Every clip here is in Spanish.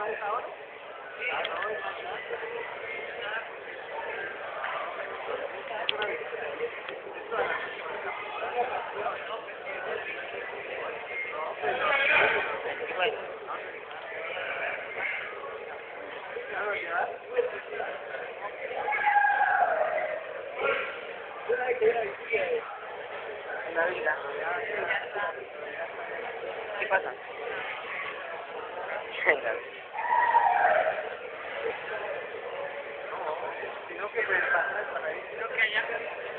Una vida. ¿Qué pasa? Sino que me pasa para ahí. Creo que allá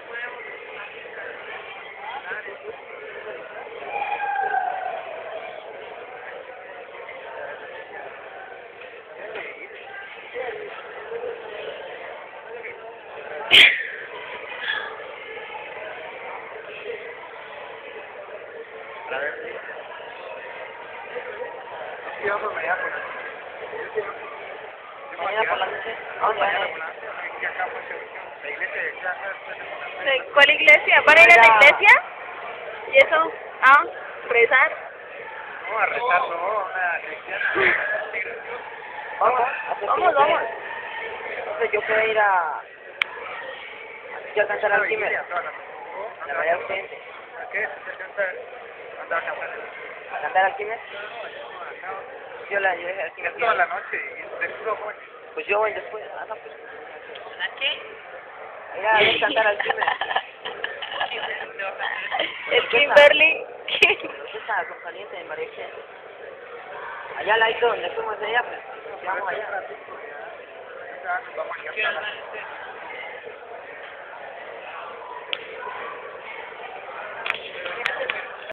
a ver. Sí, vamos allá por aquí. Mañana por la noche. Mañana por la noche. Aquí acá, pues, la iglesia de acá. ¿Cuál iglesia? ¿Van a ir a la iglesia? ¿Y eso? ¿Ah? ¿Rezar? No, a rezar, no, una cristiana. Vamos. Entonces yo puedo ir a cantar al Kimer. La María Ausente. ¿A qué? ¿Se canta? ¿Anda a cantar? ¿A cantar al Kimer? Yo dije al Kimer. Toda la noche y de puro joven. Pues yo voy después. Ah, no, pues. ¿A qué? Ir a cantar al Kimer. El Kimberly. Esa con caliente de María Ausente. Allá al lado donde fuimos de ella, pues. Vamos allá. Vamos a